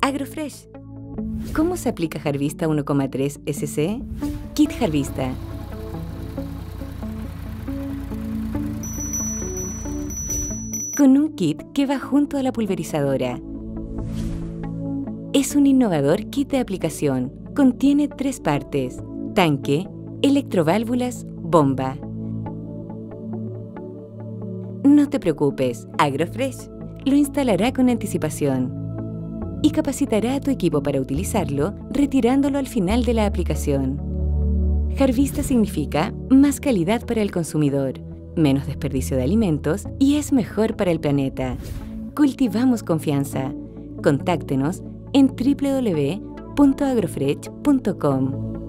Agrofresh. ¿Cómo se aplica Jarvista 1,3 SC? Kit Jarvista. Con un kit que va junto a la pulverizadora. Es un innovador kit de aplicación. Contiene 3 partes: tanque, electroválvulas, bomba. No te preocupes, Agrofresh lo instalará con anticipación y capacitará a tu equipo para utilizarlo, retirándolo al final de la aplicación. Jarvista significa más calidad para el consumidor, menos desperdicio de alimentos y es mejor para el planeta. Cultivamos confianza. Contáctenos en www.agrofresh.com.